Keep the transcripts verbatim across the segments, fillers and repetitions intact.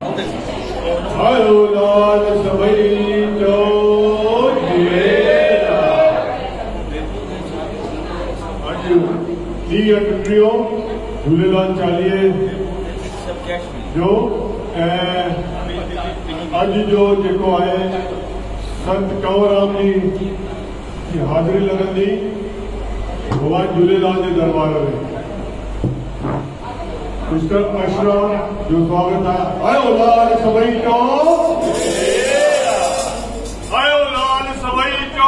आयो लाल सभई जो जीवेरा अज दी अटरियो झूलेलाल चालीहे जो अज जो जेको है संत कंवरराम जी हाज़िरी लगंदी भगवान झूलेलाल के दरबार में मिस्टर अशरा जो स्वागत है। आयो लाल सभई जो आयो लाल सभई जो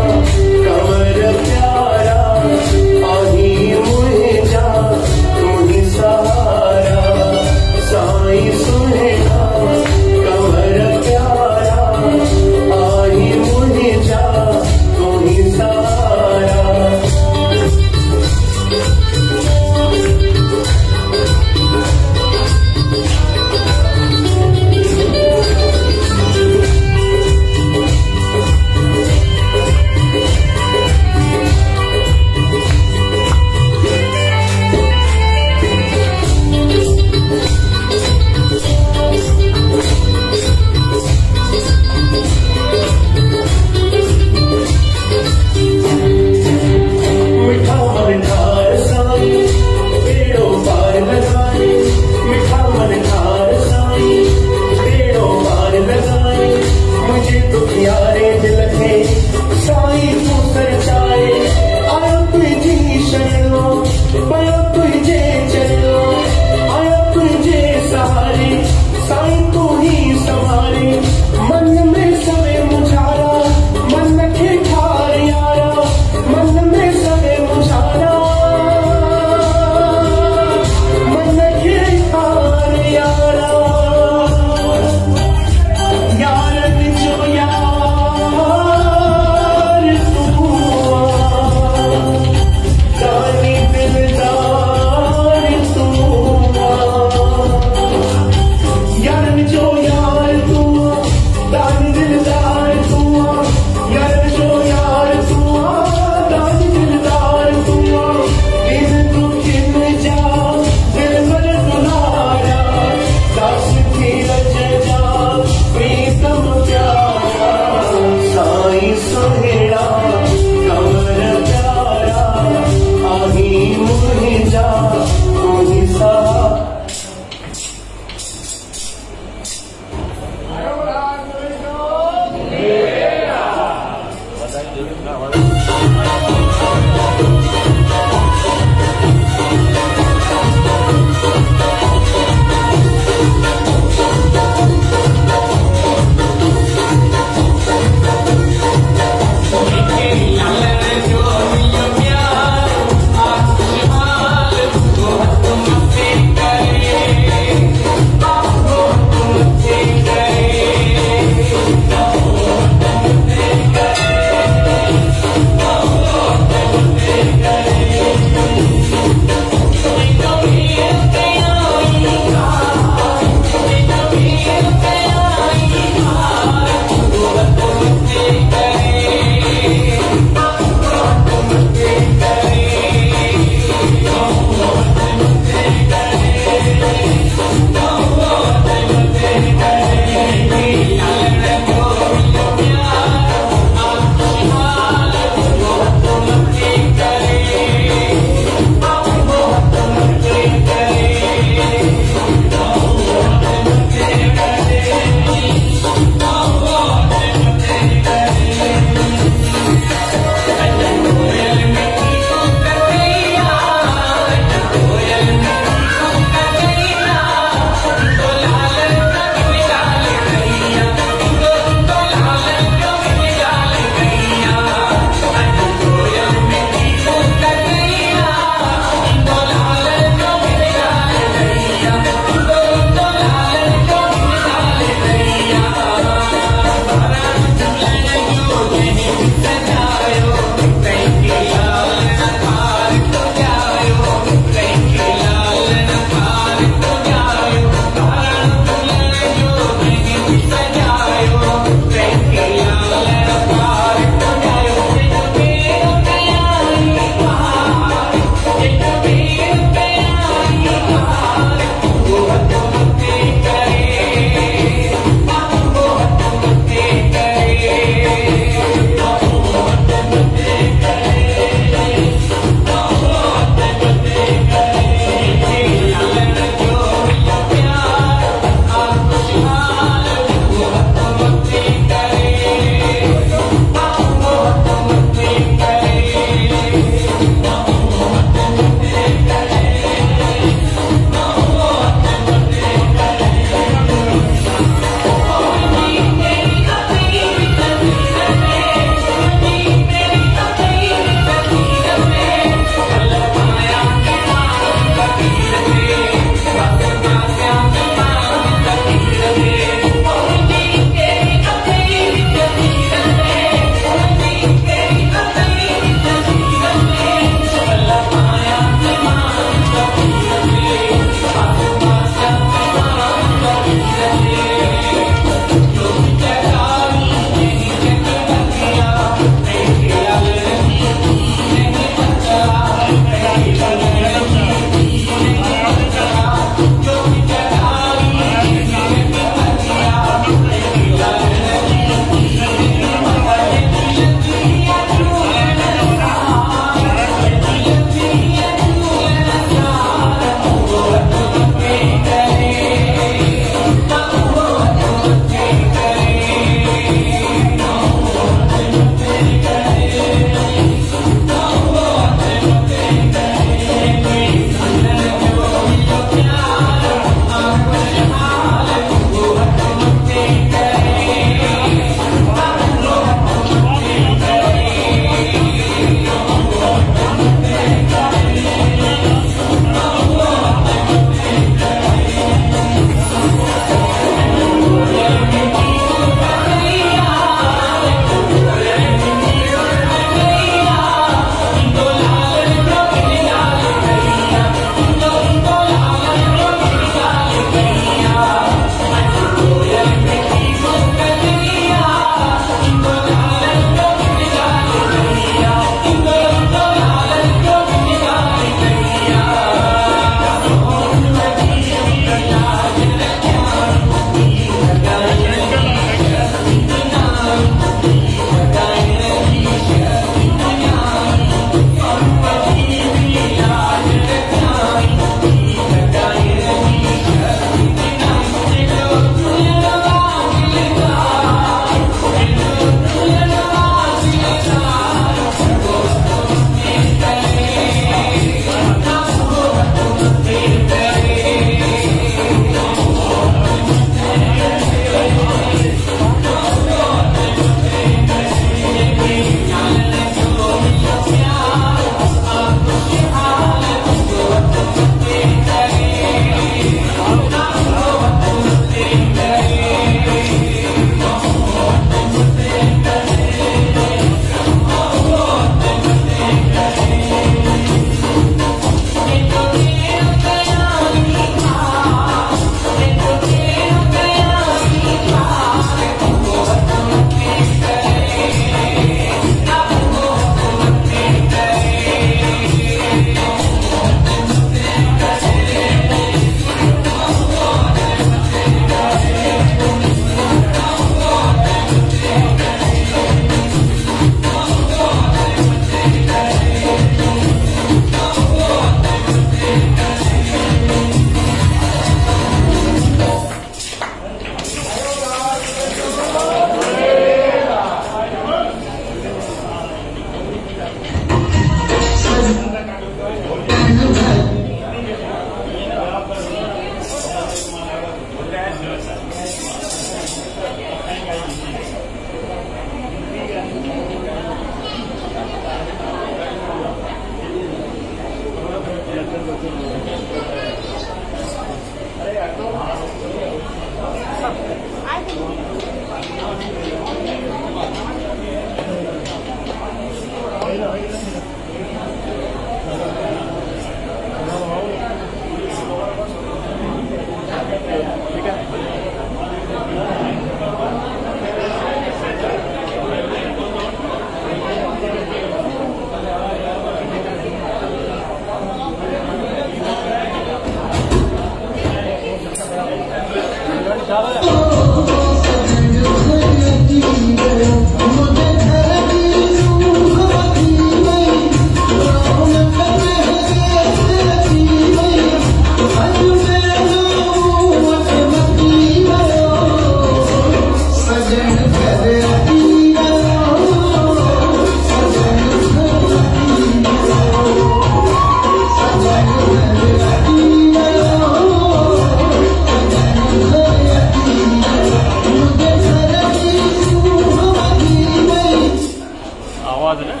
आवाज है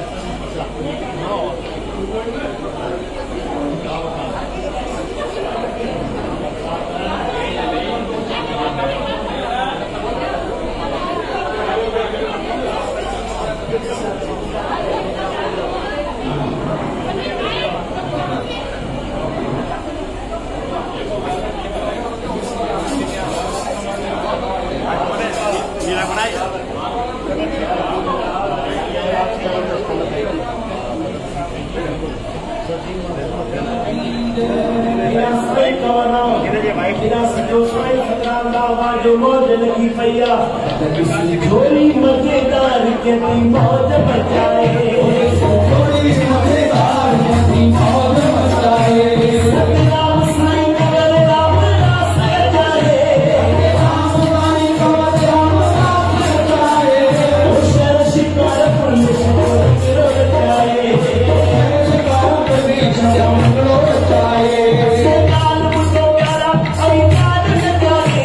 थोड़ी मजेदार के मौज बचाए थोड़ी मजेदार के मौज बचाए राम साईं कवर राम रास बचाए राम साईं कवर राम रास बचाए शर शिकार पुलिस बचाए शिकार पुलिस बचाए लाल मुझको प्यारा अभिमान लगाए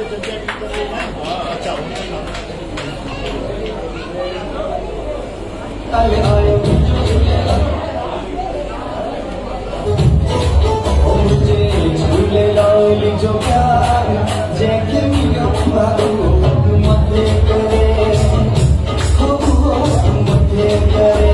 जो प्यार जैके मथे करे हो मथे करे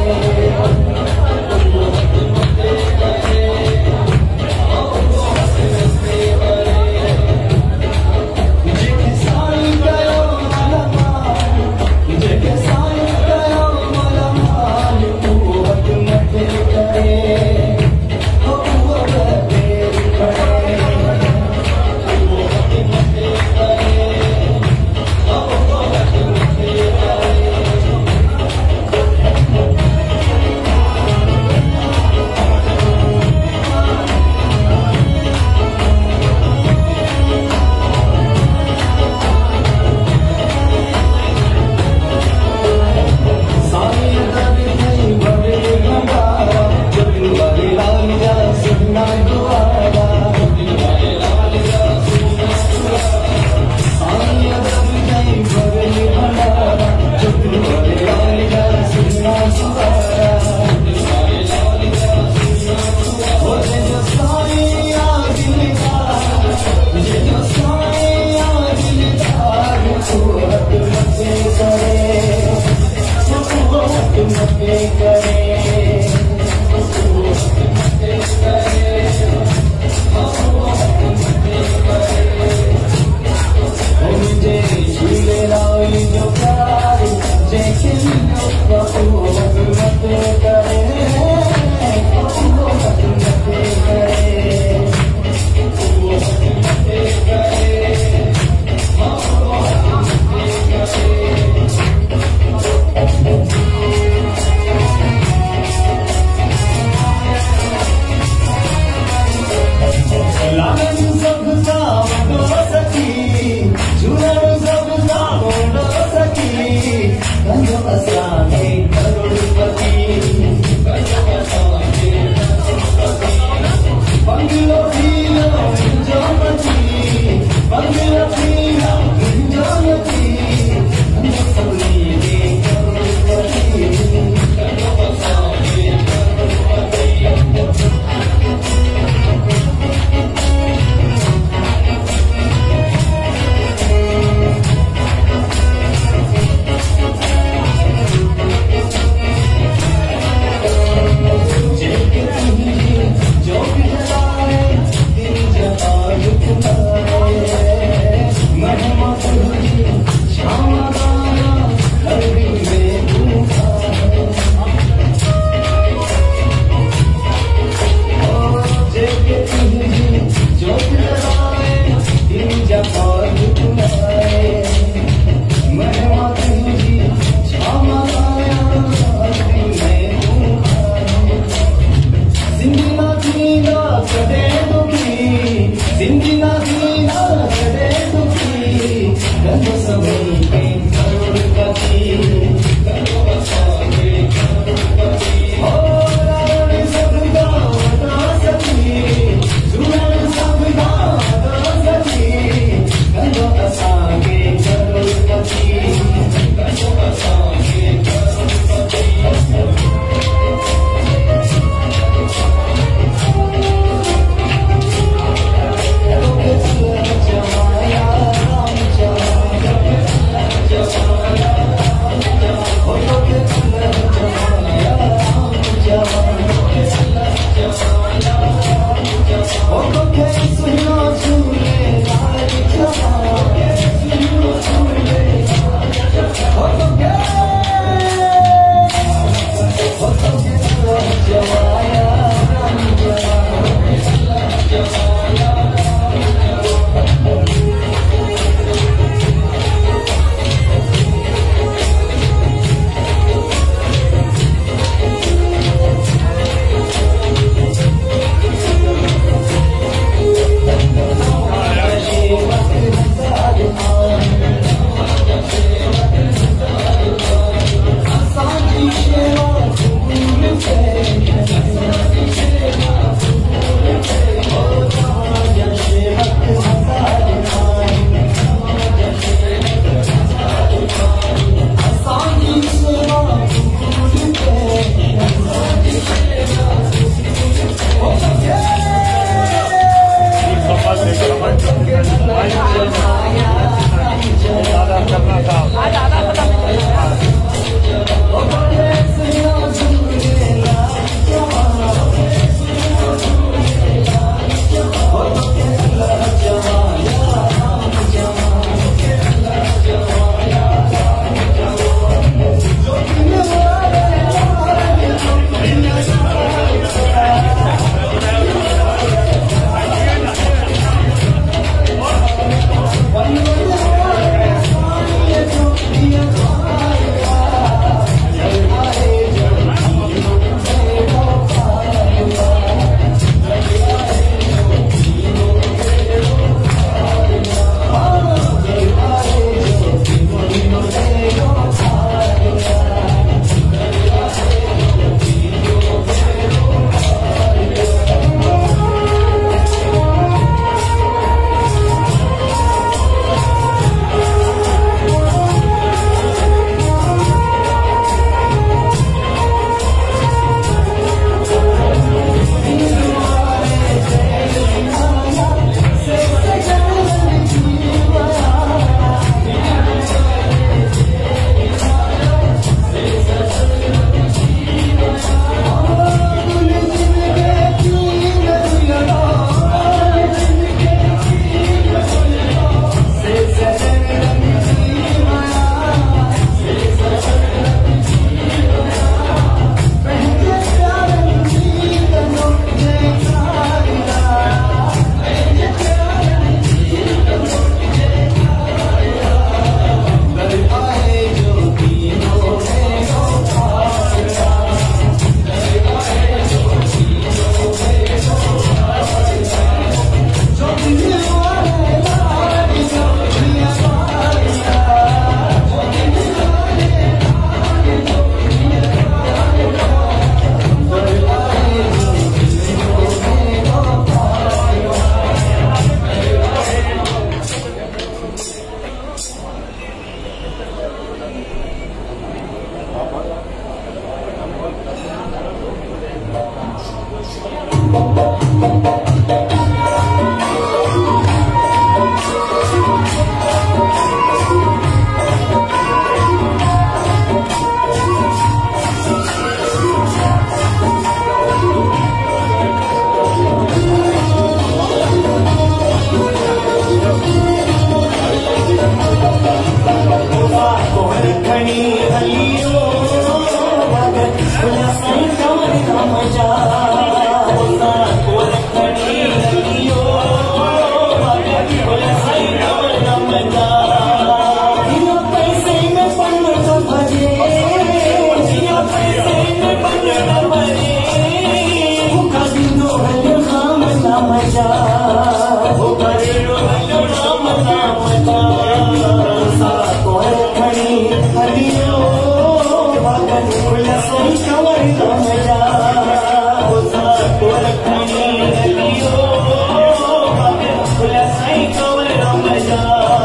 हलियो भगत फुल साईं कंवर राम जा गुसा कोर खणी हलियो भगत फुल साईं कंवर राम जा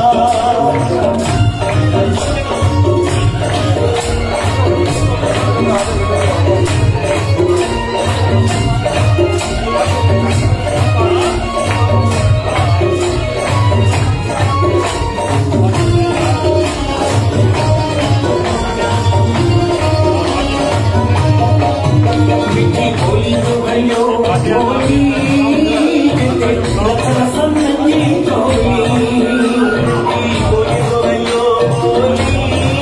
होली तो भयो होली लखन संगी होली होली तो भयो होली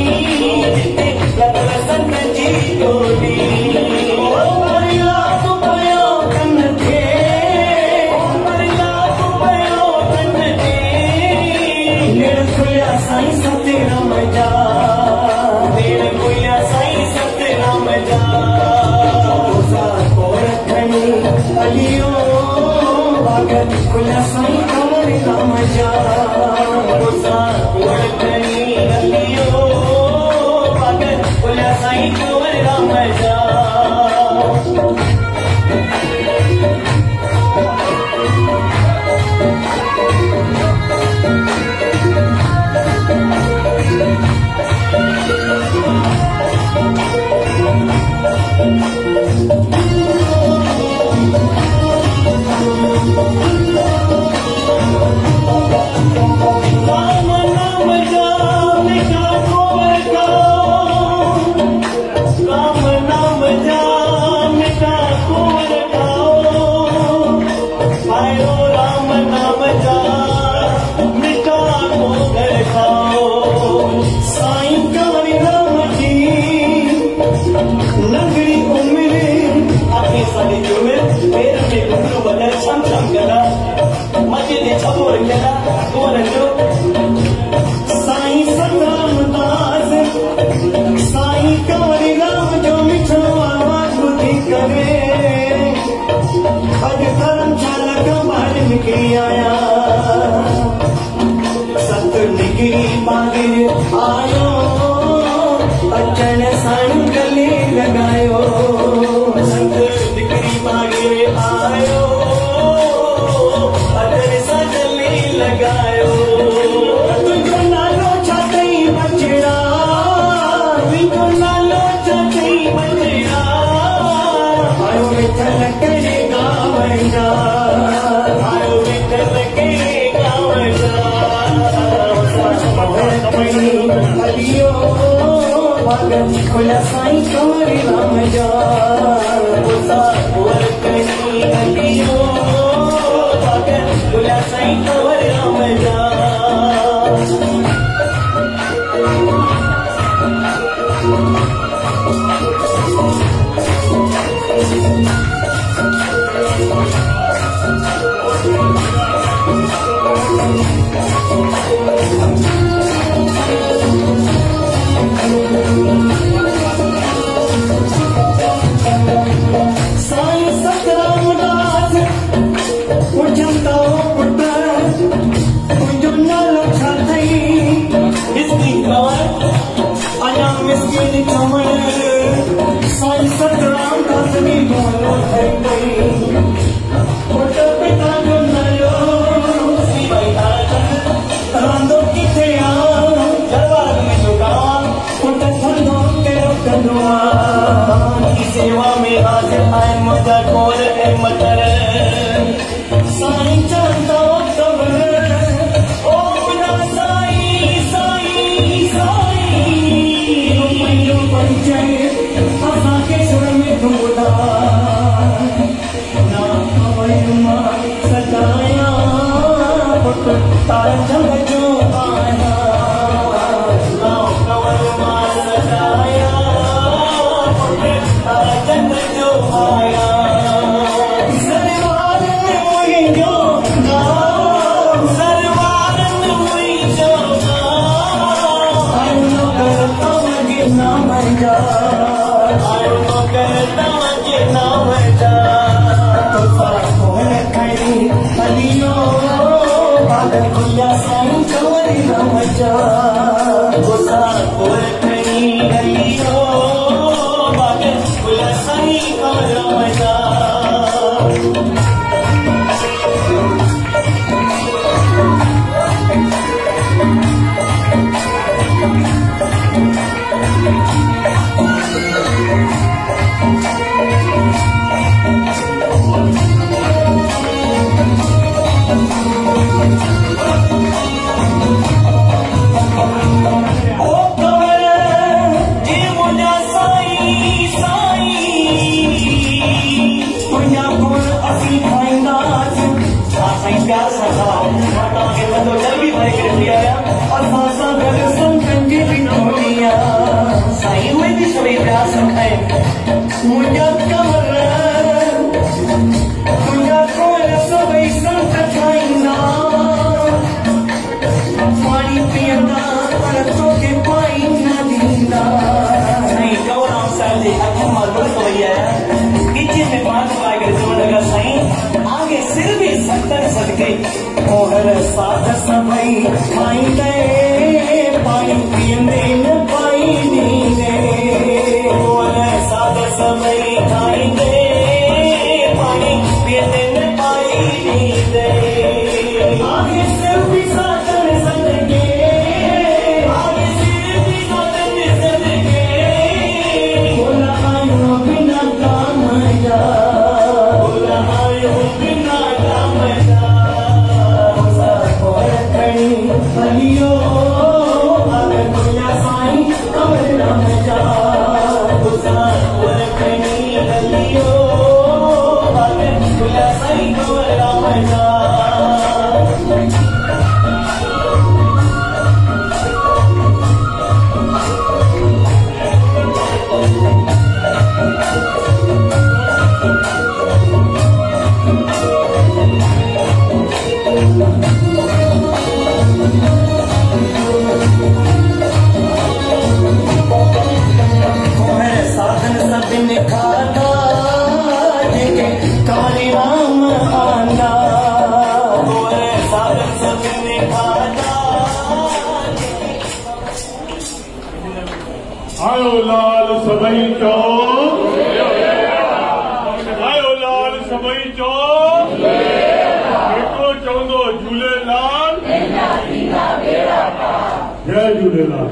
लखन संगी होली मरिया तो भयो कन थे मरिया तो भयो कन थे मेरे खुया साईं सते राम जा मेरे खुया साईं सते राम जा हलियो भगत फुल साईं कंवर राम जा गुसा कोर खणी हलियो भगत फुल साईं कंवर राम जा साईं सतराम दास साईं कंवर राम जो मिठो आवाज ॿुधी करे अॼु धर्मशाला खां ॿाहिरि निकिरी आया सत निकिरी ॿाहिरि आयो अचण साईं गले लॻायो सत निकिरी ॿाहिरि आयो अचण सां गले लॻायो तुंहिंजो नालो छा अथई बचड़ा तुंहिंजो नालो छा अथई बचड़ा आयो विठल कहिड़े गांव जा आयो विठल कहिड़े गांव जा हलियो भगत फुल साईं कंवर राम जा गुसा कोर खणी हलियो भगत फुल साईं कंवर राम जा साईं सतराम दास पुछंदा पुट तुंहिंजो नालो छा अथई मिस्किन कंवर अञा मिस्किन कंवर साईं सतराम दास बि नालो ठही पई पुट पिता जो नालो सीवाई रहंदो किथे आ दरबार में जो गांव पुट धंधो कहिड़ो कंदो आहे सेवा में हाज़िर आहिनि मुंहिंजा कोर ऐं मटर साईं चवंदा कबर ओ मुंहिंजा साईं साईं साईं पंहिंजो परिचय असांखे सुर में तूं ॿुधा ना कंवर मां सजाया पुट तारा जंग जो आया ना कंवर मां सजाया पुट तारा जंग जो आया सरवार में मुंहिंजो नाम सरवार में मुंहिंजो नाम आयो नौकर तव्हांजे नाम जा आयो नौकर तव्हांजे नाम जा तोसां कोर खणी हलियो भगत फुल साईं कंवर राम जा गुसा कोर खणी मुझा कमर मुझा कोल सभई संत ठाईंदा पानी पीअंदा पर तोखे पाई न ॾींदा साईं गौराम साहिब जे अखियुनि मां लुड़क वई आहे गिचे में मात पाए करे चवण लॻा साईं आगे सिर भी सत्तर सदके ओहर साध सभई पाईंदे पानी पीअंदे न पाई ॾींदे ओहर साध सभई खाईंदे पानी पीअंदे न पाई ॾींदे आगे सिर भी सत्तर सदके आगे सिर भी सत्तर सदके बोला आयो बिना काम जा बोला आयो बिना काम जा बलियो अगर तुझा साईं कमर में जा बलियो अगर तुझा साईं कमर में जा साधन सभिन खाधा जेके काली राम आंदा साधन सभिन खाधा आयो लाल सभई चो आयो लाल सभई चो जेको चवंदो झूलेलाल जय झूलेलाल।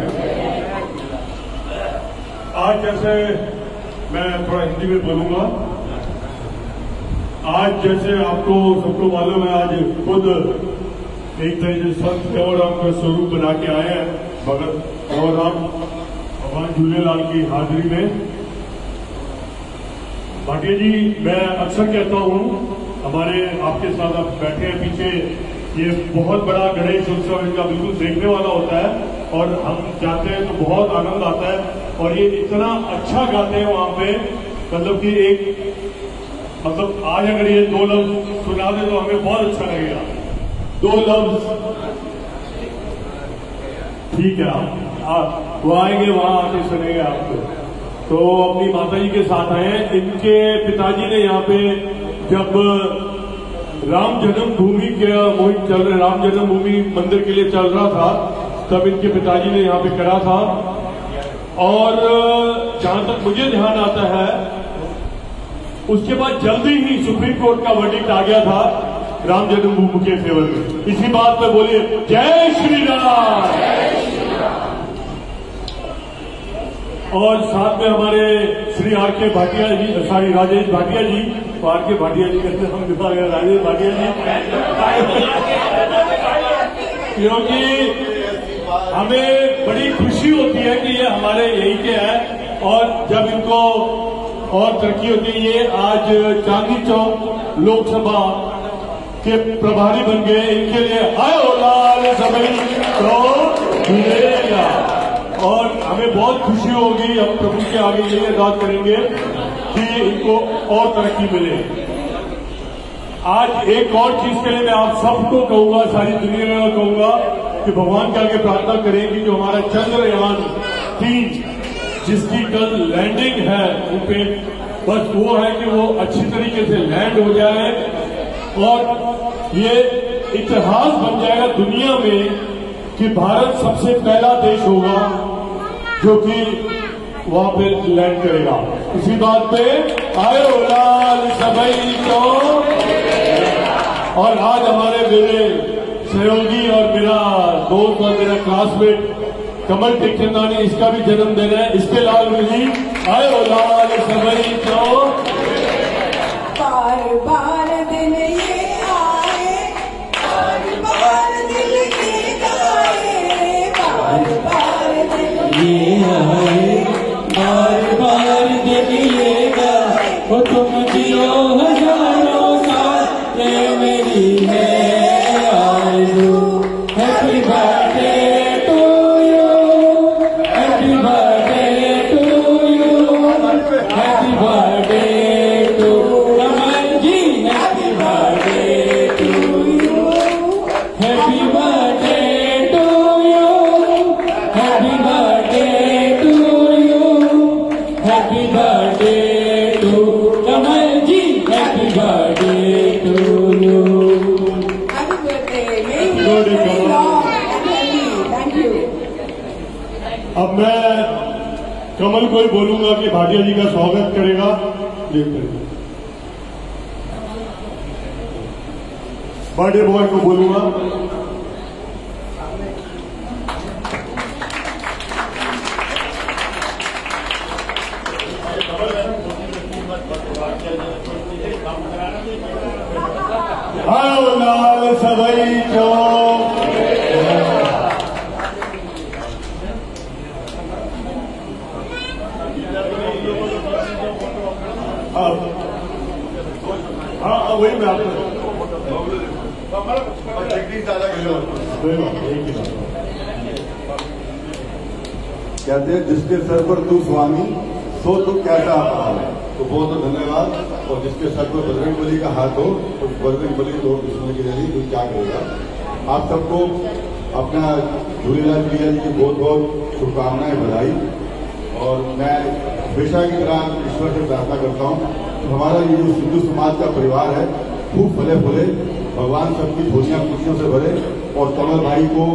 आज जैसे मैं थोड़ा हिंदी में बोलूंगा। आज जैसे आपको सबको मालूम है आज खुद एक तरह से संत कंवरराम का स्वरूप बना के आए हैं भगत कंवरराम भगवान झूलेलाल की हाजिरी में। भाटिया जी मैं अक्सर कहता हूँ हमारे आपके साथ आप बैठे हैं पीछे ये बहुत बड़ा गणेश उत्सव इनका बिल्कुल देखने वाला होता है और हम जाते हैं तो बहुत आनंद आता है और ये इतना अच्छा गाते हैं वहां पे मतलब कि एक मतलब आज अगर ये दो लफ्ज सुना दे तो हमें बहुत अच्छा लगेगा। दो लफ्ज ठीक है आप वो आएंगे वहां आके सुनेंगे आपको। तो अपनी माता जी के साथ आए हैं। इनके पिताजी ने यहाँ पे जब राम जन्मभूमि के मुहिम चल रहे राम जन्मभूमि मंदिर के लिए चल रहा था तब इनके पिताजी ने यहाँ पे करा था और जहां तक मुझे ध्यान आता है उसके बाद जल्दी ही सुप्रीम कोर्ट का वर्डिक्ट आ गया था राम जन्मभूमि के फेवर में। इसी बात पे बोलिए जय श्री राम। और साथ में हमारे Shri R K Bhatia ji sorry Rajesh Bhatia ji R K Bhatia जी कहते हम राजेश भाटिया जी क्योंकि हमें बड़ी खुशी होती है कि ये हमारे यही के हैं और जब इनको और तरक्की होती है। ये आज चांदनी चौक लोकसभा के प्रभारी बन गए। इनके लिए आयो लाल सभई तो मिलेगा और हमें बहुत खुशी होगी। हम प्रभु के आगे ये अरदास करेंगे कि इनको और तरक्की मिले। आज एक और चीज के लिए मैं आप सबको कहूंगा सारी दुनिया में कहूंगा कि भगवान के आगे प्रार्थना करें कि जो हमारा चंद्रयान तीन जिसकी कल लैंडिंग है उन पे बस वो है कि वो अच्छी तरीके से लैंड हो जाए और ये इतिहास बन जाएगा दुनिया में कि भारत सबसे पहला देश होगा जो कि वहां पे लैंड करेगा। इसी बात पे आयो लाल सभई को। और आज हमारे मेरे सहयोगी और मेरा दोस्त और मेरा क्लासमेट कमल टेकचंदानी इसका भी जन्मदिन है। इसके लाल मिली आयो लाल सभई को। बार बार दिन ये आए बार बार दिल ये गाए बार बार दिल ये आए बार बार दिन ये गाए वो तुम जियो हजारों साल ये मेरी है आरज़ू। Happy birthday to you happy birthday to you happy birthday अब मैं कमल को ही बोलूंगा कि भाटिया जी का स्वागत करेगा। बर्थडे बॉय को बोलूंगा। आओ लाल सवई चौक हाँ वही मैं आपको कहते हैं जिसके सर पर तू स्वामी सो तू कैसा हाल है। तो बहुत बहुत धन्यवाद। और जिसके सर पर बजरंग बली का हाथ हो तो बजरंग बली तो दुश्मन की नहीं तो क्या करेगा। आप सबको अपना झूलेलाल प्रिया जी की बहुत बहुत शुभकामनाएं, बधाई। और मैं हमेशा की तरह ईश्वर से प्रार्थना करता हूँ तो हमारा ये जो सिंधु समाज का परिवार है खूब फले फूले, भगवान सबकी झोलियां खुशियों से भरे। और कमल भाई को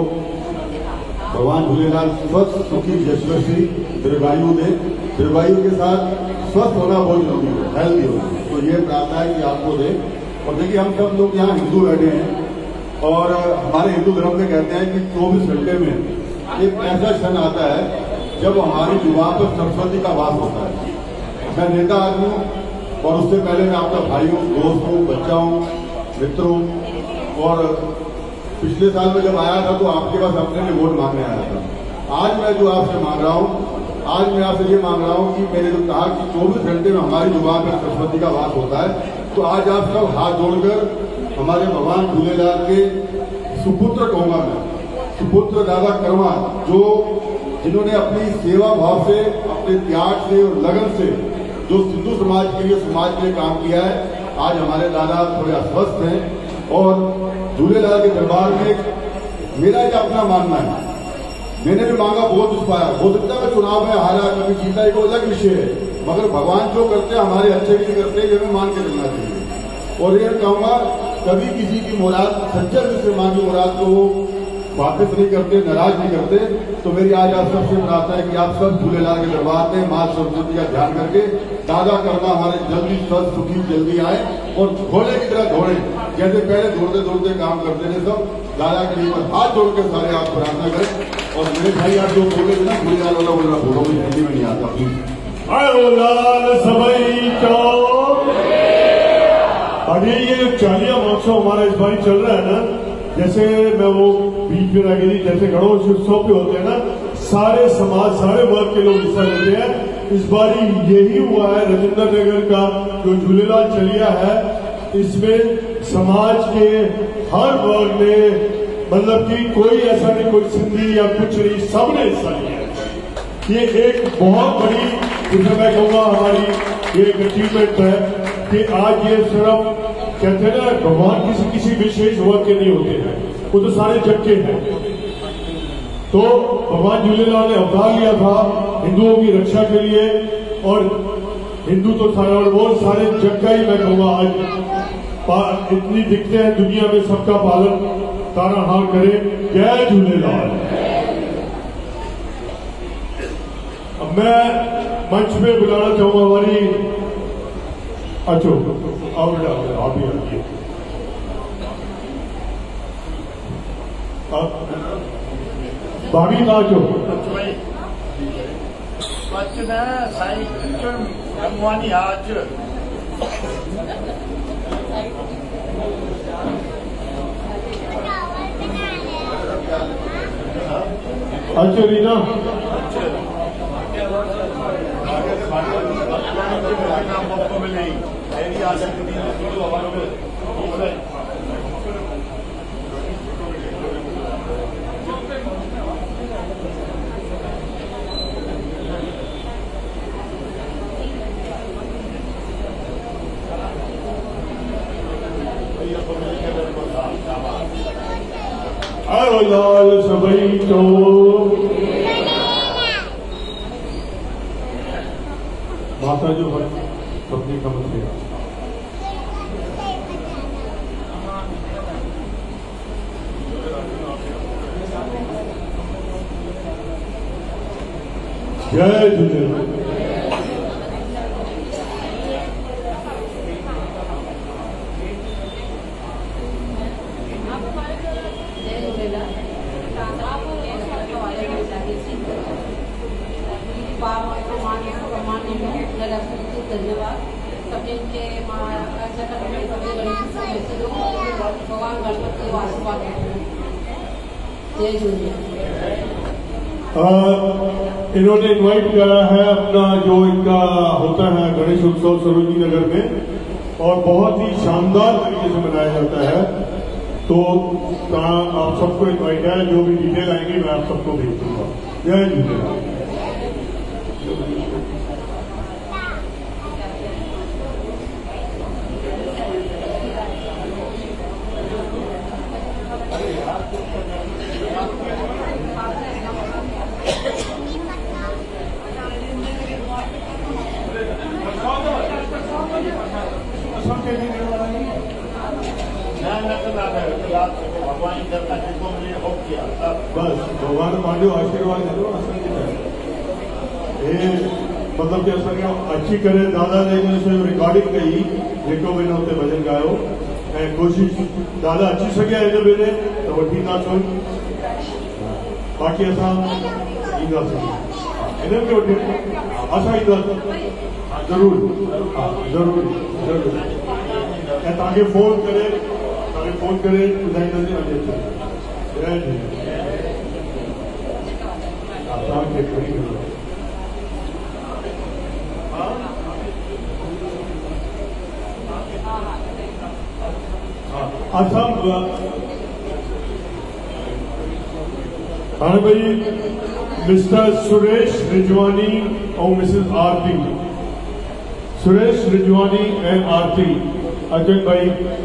भगवान झूलेलाल स्वस्थ सुखी यशस्वी दीर्घायु दे। दीर्घायु के साथ स्वस्थ होना बहुत जरूरी है, हेल्दी हो। तो ये प्रार्थना है कि आपको दे। और देखिए हम सब लोग यहाँ हिंदू बैठे हैं और हमारे हिंदू धर्म में कहते हैं कि चौबीस घंटे में एक ऐसा क्षण आता है जब हमारी जुबान पर सरस्वती का वास होता है। मैं नेता आदमी हूँ और उससे पहले मैं आपका भाई हूँ, दोस्त हूँ, बच्चा हूँ, मित्र हूँ। और पिछले साल में जब आया था तो आपके पास अपने लिए वोट मांगने आया था। आज मैं जो आपसे मांग रहा हूँ, आज मैं आपसे ये मांग रहा हूँ कि मैंने जो कहा कि चौबीस घंटे में हमारी जुबान पर सरस्वती का वास होता है, तो आज आप सब हाथ जोड़कर हमारे भगवान झूलेलाल के सुपुत्र कहूंगा मैं, सुपुत्र दादा कर्मा, जो जिन्होंने अपनी सेवा भाव से, अपने त्याग से और लगन से जो सिंधु समाज के लिए समाज के लिए काम किया है। आज हमारे दादा थोड़े अस्वस्थ हैं और झूलेलाल के दरबार में मेरा ये अपना मानना है, मैंने भी मांगा बहुत कुछ पाया। हो सकता है चुनाव में हारा, कभी जीता, एक अलग विषय है, मगर भगवान जो करते हैं हमारे अच्छे के लिए करते हैं, ये हमें मान के चलना चाहिए। और ये कहूंगा कभी किसी की मुराद सच्चे दिल से मांगी मुराद को वो वापस नहीं करते, नाराज नहीं करते। तो मेरी आज आप सबसे प्रार्थना है कि आप सब झूलेलाल के दरबार में मां सरस्वती का ध्यान करके दादा करना हमारे जल्दी स्वस्थ सुखी जल्दी आए और घोड़े की तरह दौड़े, जैसे पहले दौड़ते दौड़ते काम करते थे। सब दादा के लिए हाथ जोड़ के सारे आप प्रार्थना करें। और मेरे भाई आप जो बोले थे ना झूलेलाल वाला बोल रहा बोलो, मुझे हिंदी में नहीं आता प्लीज। आओ लाल सवई चौक। अभी ये चालिया महोत्सव हमारा इस बार चल रहा है ना, जैसे मैं वो बीच में रह गई, जैसे गणेश उत्सव पे होते हैं ना, सारे समाज सारे वर्ग के लोग हिस्सा लेते हैं। इस बार यही हुआ है राजेंद्र नगर का जो झूलेलाल चलिया है, इसमें समाज के हर वर्ग ने, मतलब कि कोई ऐसा नहीं कोई सिंधी या कुछ नहीं, सबने हिस्सा लिया है। ये एक बहुत बड़ी, जिसे मैं कहूँगा हमारी ये एक अचीवमेंट है कि आज ये सिर्फ कहते हैं ना भगवान किसी किसी विशेष वर्ग के नहीं होते हैं, वो तो सारे जग के हैं। तो भगवान झूलेलाल ने अवतार लिया था हिंदुओं की रक्षा के लिए, और हिंदू तो सारे और वो सारे जग का ही मैं कहूँगा आज इतनी दिखते हैं दुनिया में, सबका पालन तारणहार करे। जय झूलेलाल। अब मैं मंच पे बुलाना चाहूंगा हमारी अच्छो आओ बेटा आप ही आइए। भाभी का जो आज अच्छा रीना आओ लाल सवई चौक। माता जो है पत्नी का मंत्री जय झूलेलाल। धन्यवाद सभी के भगवान गणपति आशीर्वाद। जय झूलेलाल। इन्होंने इनवाइट करा है अपना जो इनका होता है गणेश उत्सव सरोजनी नगर में, और बहुत ही शानदार तरीके से मनाया जाता है। तो आप सबको इनवाइट है, जो भी डिटेल आएंगी मैं आप सबको भेज दूंगा। जय झूलेलाल। बस भगवान पांडे आशीर्वाद दे दो। मतलब कि असर अच्छी करे दादा ने रिकॉर्डिंग कही जेको भी होते भजन गायो ऐं कोशिश दादा अच्छी सघिया हिन भेरे त वठी था छो, बाक़ी असां ईंदासीं हिननि खे वठी असां ईंदासीं ज़रूर ज़रूर ज़रूर ऐं तव्हांखे फोन करे तव्हांखे फोन करे ॿुधाईंदासीं अॼु अचो। जय झूलेलाल। तव्हांखे खणी मिलो। असां हाणे भई मिस्टर सुरेश रिजवानी और मिसिस आरती, सुरेश रिजवानी एंड आरती अजय भाई।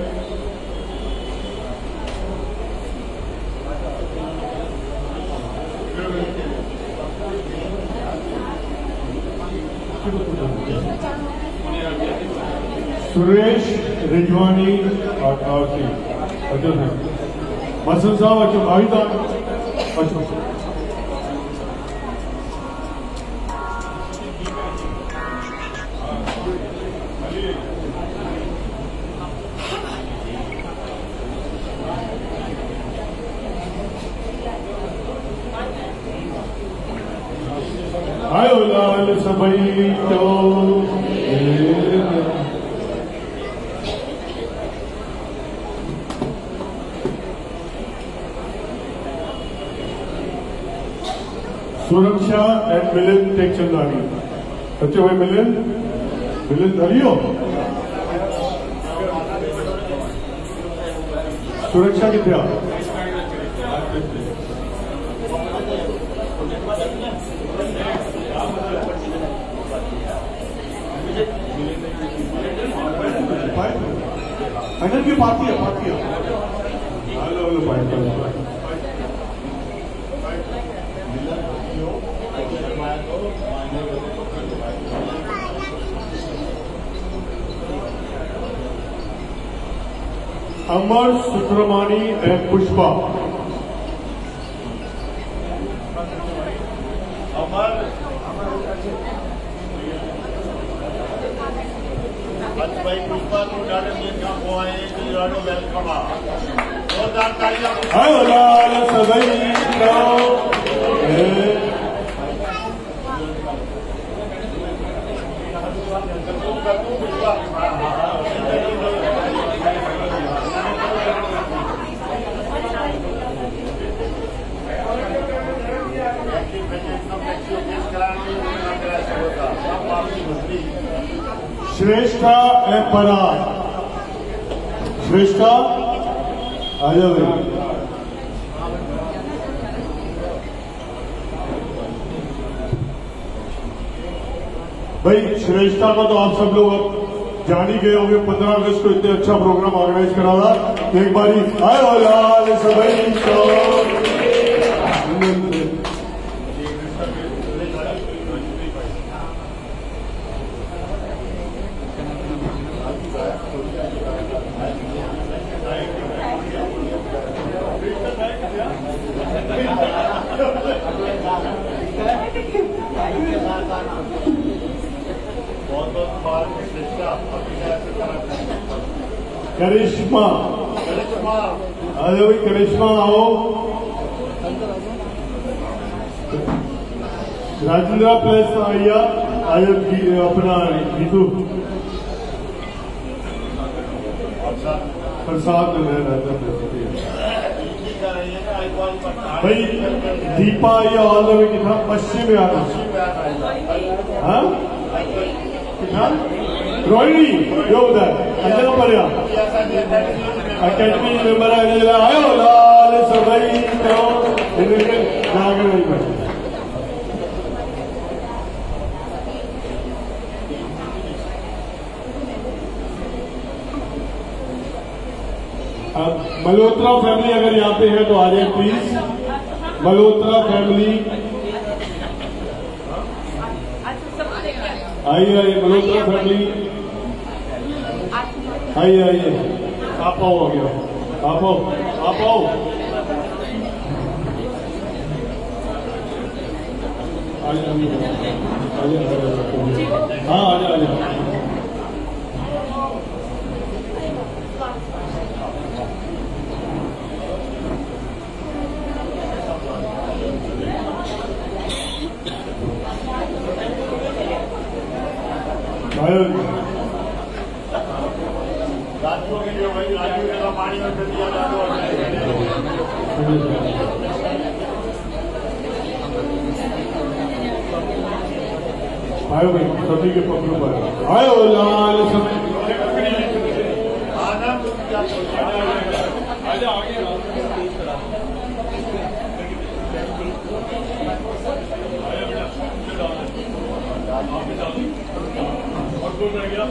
सुरेश रिजवानी और आरती अजय है मसन साहब अचो भाई था अचो। आयो लाल सभई तो सुरक्षा एंड मिलिंद टेकचंदानी अचो भाई। मिलिंद मिलिंद हरियो सुरक्षा किथे आ? अनंत की पार्टी है पार्टी है। हेलो हेलो भाई अमर सुब्रमणी एंड पुष्पा। अमर अॼु भाई पुष्पा को ॾाढे ॾींहंनि खां पोइ आए ॾाढो वेलकम आहे। ज़ोरदार तालियां। आयो लाल सभई श्रेष्ठा ए पराग। श्रेष्ठा आ जाओ भाई। श्रेष्ठा का तो आप सब लोग अब जान ही गए होंगे। पंद्रह अगस्त को इतने अच्छा प्रोग्राम ऑर्गेनाइज करा था। एक बारी आयो लाल सभई तो Thank you. करिश्मा करिश्मा अरे भाई करिश्मा आओ। राजेंद्र प्लस आइया आज अपना गीतू प्रसाद भाई दीपा आइया ऑल द वे कितना पश्चिम में आना। हाँ कितना रोहिणी जो उधर अंजना पर अकेडमी मेंबर आयो लाल सभी जाकर नहीं बैठे। मल्होत्रा फैमिली अगर यहाँ पे है तो आ जाए प्लीज। मल्होत्रा फैमिली आइए आइए। मल्होत्रा फैमिली आइए आइए। आप आओ आ गया। आप आओ आप आओ। हाँ आ जाए आ जाए। राज्यों के लिए भाई राज्यों के पानी में कर दिया जाता आयो भाई सभी के पकड़ो पर आयो लाल समय आजा आगे और कौन रह गया?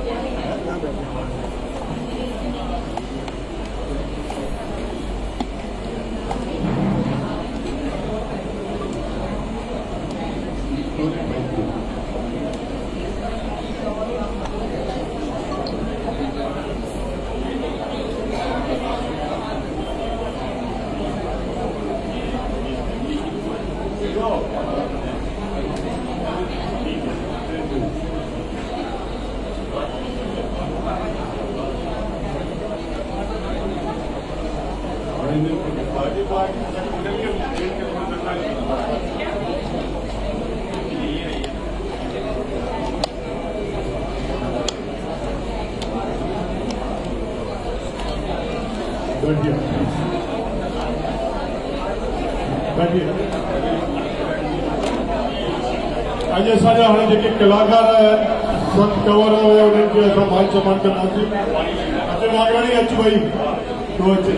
आज असांजा हाणे जेके कलाकार संत कंवर हुया उन्हनि खे असां मान सम्मान कंदासीं। अचे वाघवाणी अच भई तूं अचे।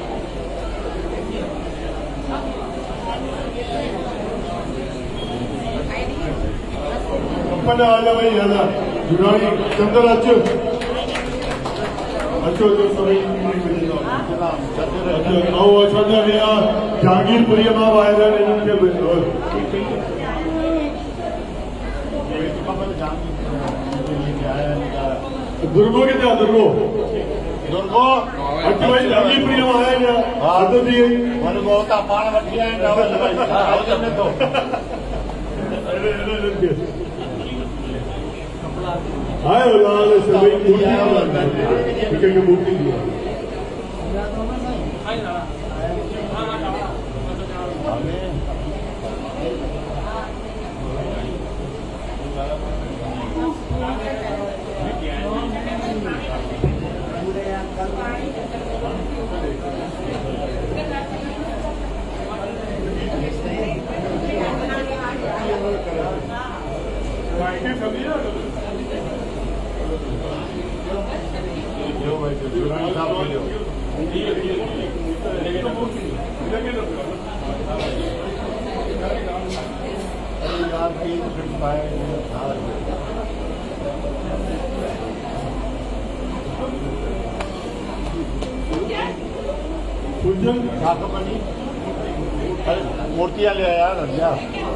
कंपन आजा भई हला जुराणी चंदर अच अचो अचो सभई आओ असांजा भैया जहांगीरपुरीअ मां आया आहिनि इन्हनि खे दुर्गो के क्या दुर्गो दुर्गो अच भाई जहांगीरपुरी में आया या हद थी गई मन बहुत पाण वठी आया डबल भाई में तो आयो लाल सभई मूर्ति की मूर्ति दिया मूर्तियां ले आया रजिया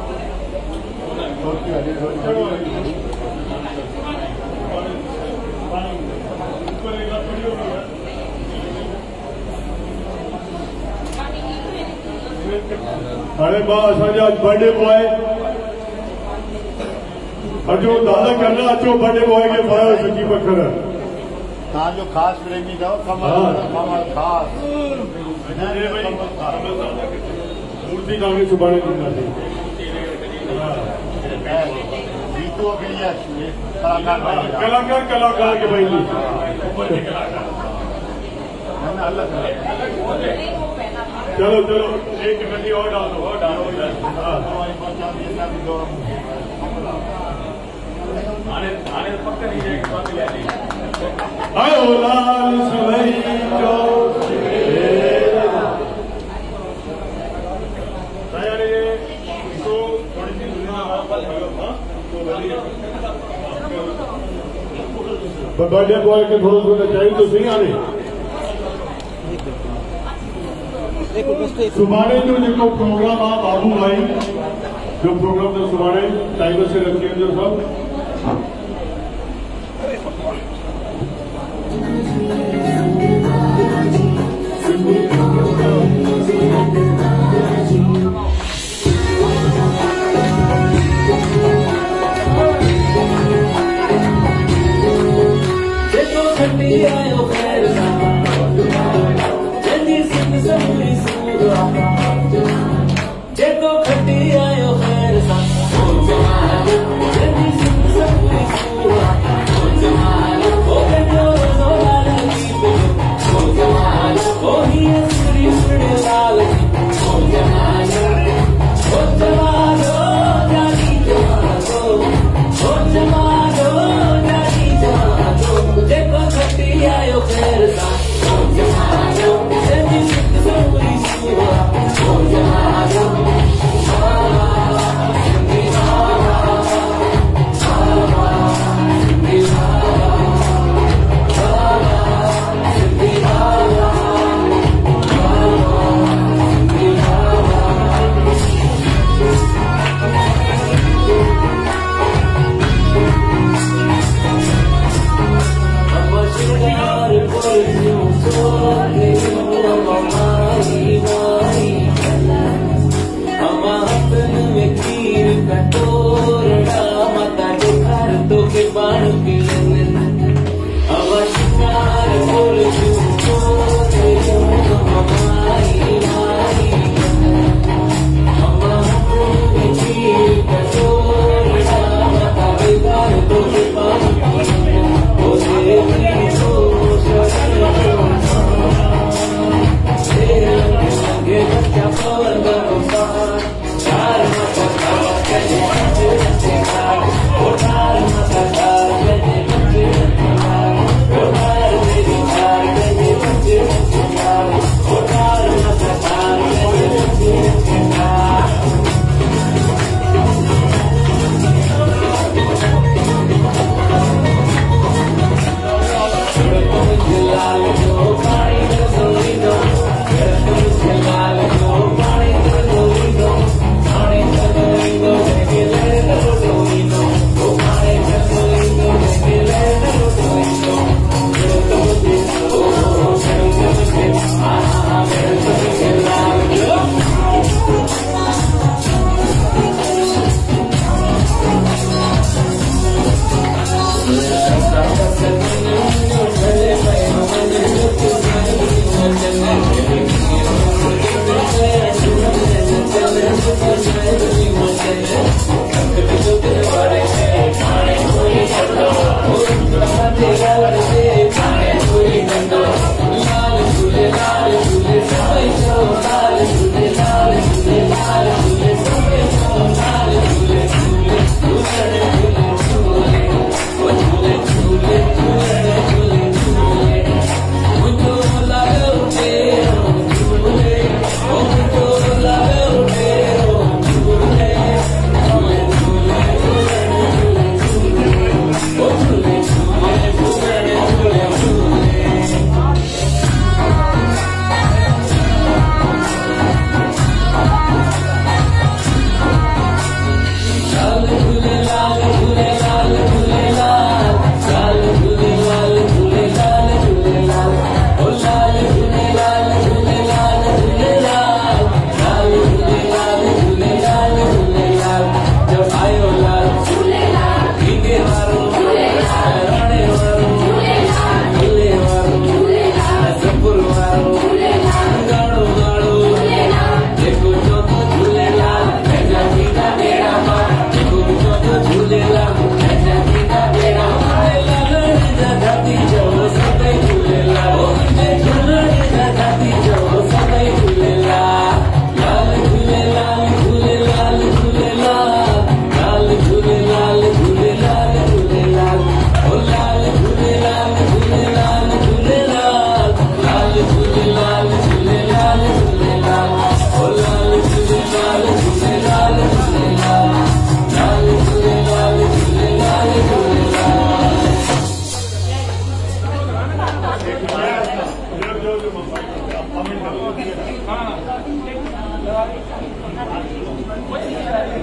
अरे बा असांजा बर्थडे बॉय अचो दादा करना अचो बर्थडे बॉय के पायो सची पखर हाँ जो खास प्रेमी था कमल कमल खास मूर्ति कांग्रेस सुबाने जीतू अपनी कलाकार कलाकार कलाकार के भाई चलो चलो एक गड्डी और डालो और डालो पक्का नहीं जाएगी आयो लाल सवई जो इसको थोड़ी सी बर्थडे बॉय के थोड़ा थोड़ा चाहिए तो सही आने सुबाने जो जो प्रोग्राम आप बाबू भाई जो प्रोग्राम था सुबाने टाइगर से रखे जो सब Get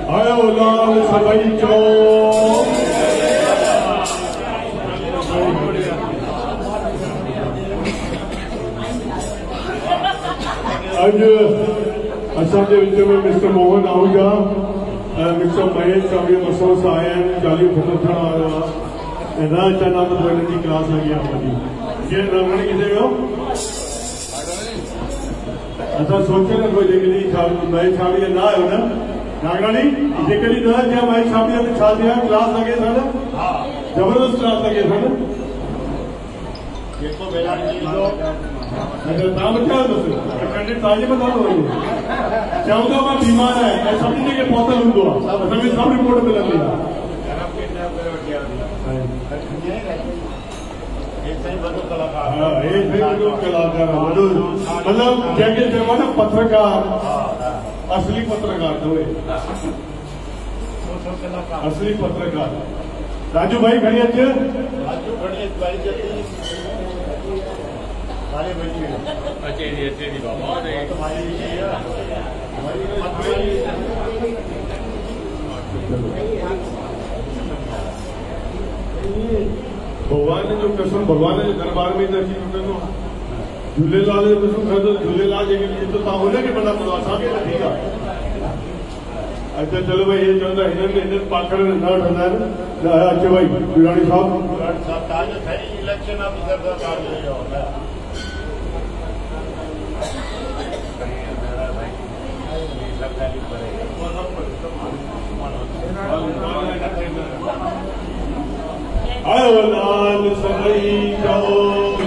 आयो लाल सभई चौक अज असांजे विच में मिस्टर मोहन आहूजा मिस्टर महेश चावड़ी मसोस आया आहिनि चालीह फुट थियण वारो आहे ऐं न अचनि त पोइ हिननि जी क्लास अॻियां वधी जीअं रमणी किथे वियो असां सोचे नथो जेकॾहिं महेश चावड़ीअ न आयो न नागराणी जेकॾहिं न अचे महेश चावड़ीअ ते छा थिया क्लास लॻे था न जबरदस्त क्लास लॻे था न जेको वेलाणी ईंदो तव्हां बचायोसि कैंडिडेट तव्हांजे मथां थो वञे चवंदो मां बीमार आहियां ऐं सभिनी खे पहुतल हूंदो आहे असांखे सभु रिपोर्ट मिलंदी आहे कलाकार मतलब जैसे चयो न पत्रकार असली पत्रकार तो असली पत्रकार राजू भाई खड़ी अचे राजू खड़ी भाई जल्दी सारे बची अचे दी अचे दी बाबा तुम्हारी भगवान ने जो कसम भगवान जे दरबार में अची चुको झूलेलाल जो कसम खो झूलेलाल जेके तो तव्हां हुनखे मना करो असांखे त ठीकु आहे अच्छा चलो भाई ये चवंदा हिननि हिननि पाखड़ न वठंदा आहिनि अचे भाई विराणी साहब तव्हांजो सही इलेक्शन ऑफिसर तव्हांजो आयो लाल सभई चौक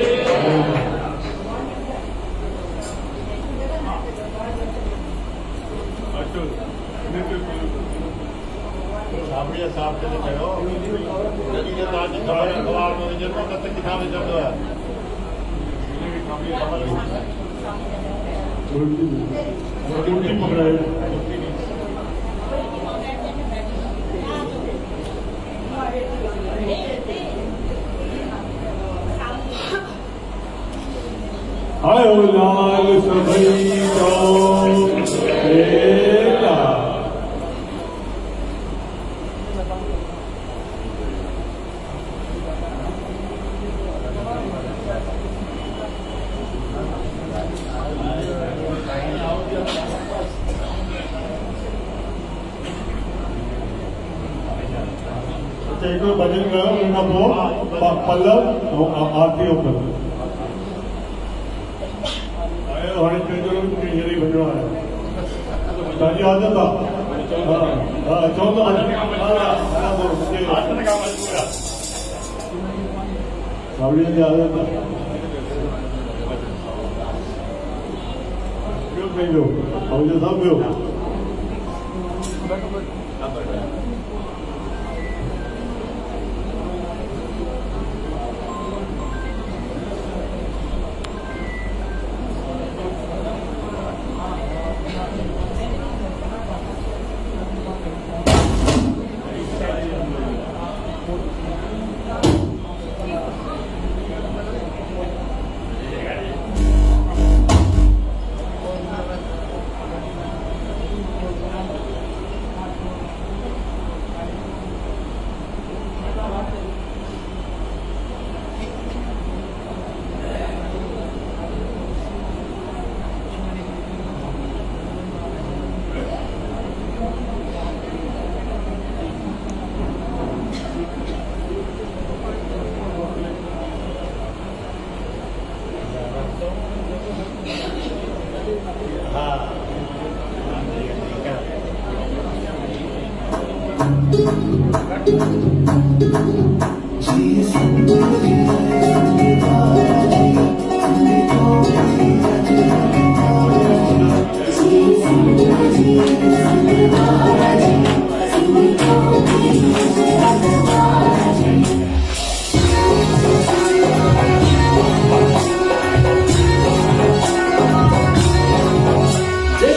साबिया साहब के कहो जल्दी जल्दी आज खबर अखबार में जब तक किताब में चल रहा है उल्टी पकड़ाए आयो लाल सभई चौक बेटा एक भजन कयो उन खां पोइ पल्लव आरती जो कयो आयो हाणे चइजो हींअर ई वञिणो आहे तव्हांजी आदत आहे हा चओ त सावड़ीअ जी आदत आहे ॿियो पंहिंजो आहूजा साहब ॿियो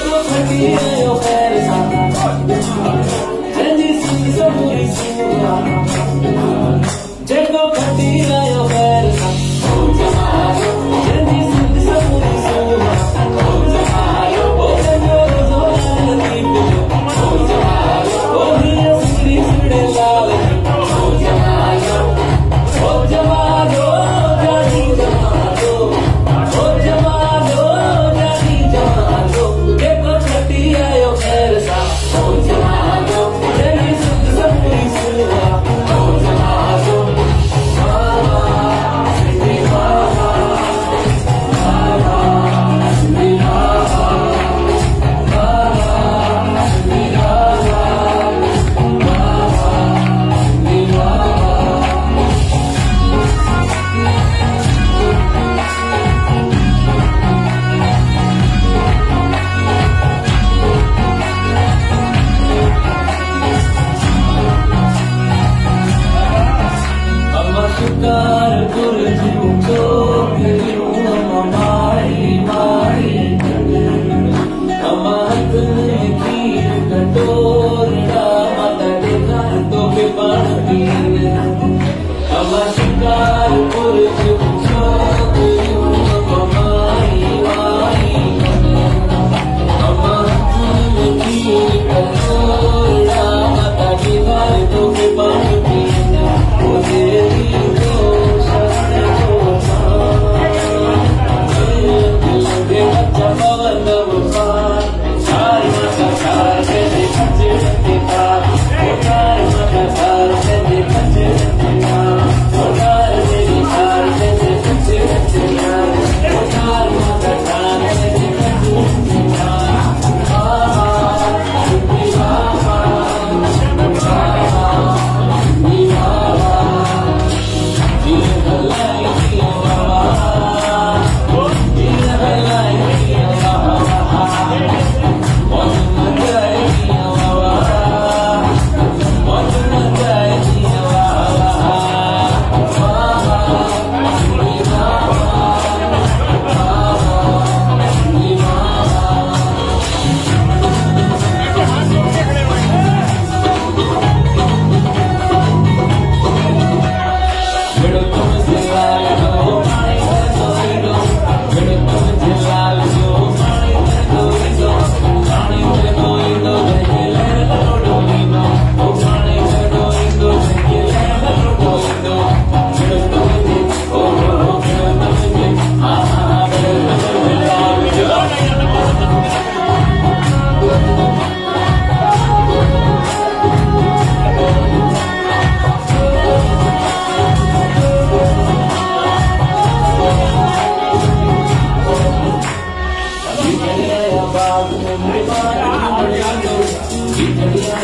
Yo,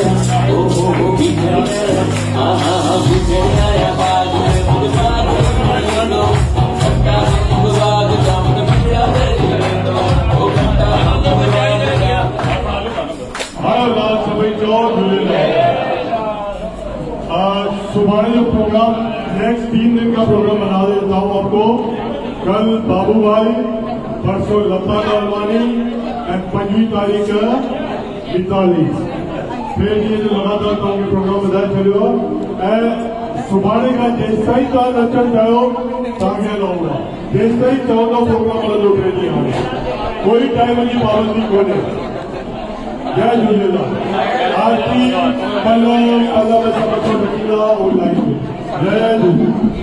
सुबह जो प्रोग्राम नेक्स्ट तीन दिन का प्रोग्राम बना देता हूँ आपको। कल बाबू भाई, परसों लता लालवानी एंड पंजी तारीख मिताली। फिर ये जो लगातार तव्हांखे प्रोग्राम ॿुधाए छॾियो ऐं सुभाणे खां जेसिताईं तव्हां नचणु चाहियो तव्हांखे हलणो आहे। जेसिताईं चवंदो प्रोग्राम हलंदो टे ॾींहं हाणे कोई टाइम जी पाबंदी कोन्हे। जय झूलेलाल। आरती कल कल में सब मथो टेकींदा ऑनलाइन में। जय झूलेलाल।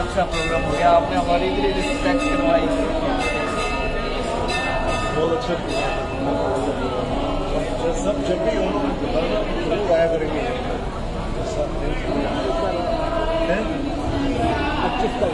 अच्छा प्रोग्राम हो गया, आपने हमारी भी रिस्पेक्ट करवाई। बहुत अच्छा सब जब भी उन्होंने बताना जरूर आया करेंगे। ठीक है।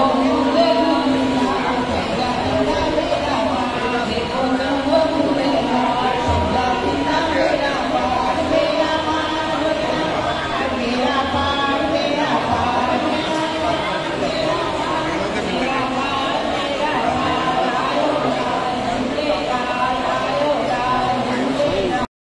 Om